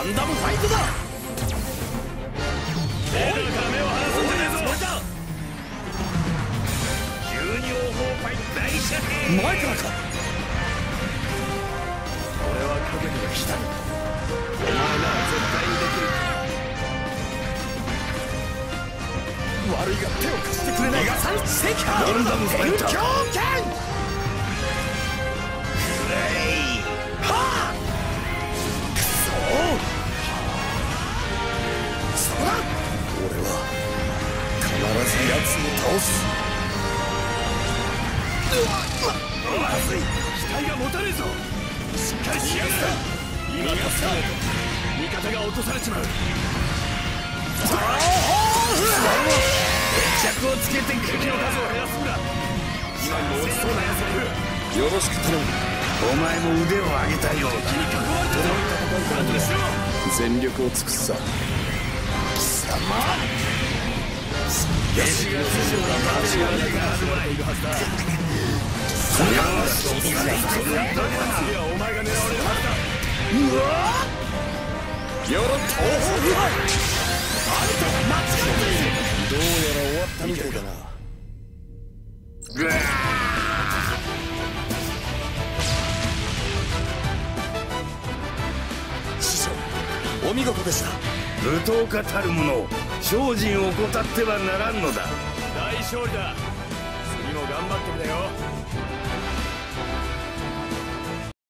ンダムファイトだ。 目を離すんじゃねえぞ。12王砲パイ大射程。 前からか。 俺はかけてが来た。お前なら絶対にできる。 悪いが手を貸してくれないか。ガンダムファイター。狂犬。はあ。くそ。そうだ。俺は必ず奴を倒す。 まずい。機体が持たねえぞ。しっかりしやがれ。今助けないと味方が落とされちまう。決着をつけて敵の数を減らすんだ。今にも落ちそうな奴がいる。 よろしく頼む。 お前も腕を上げたようだ。 敵に囲われてるぞ。後でしろ。 全力を尽くすさ。貴様。 よし。が始まっているはずだ。それは次はお前が狙われるはずだ。 うわよろ東北あんたは間違っている。どうやら終わったみたいだな。師匠お見事でした。 武闘家たる者精進を怠ってはならんのだ。 大勝利だ。次も頑張ってくれよ。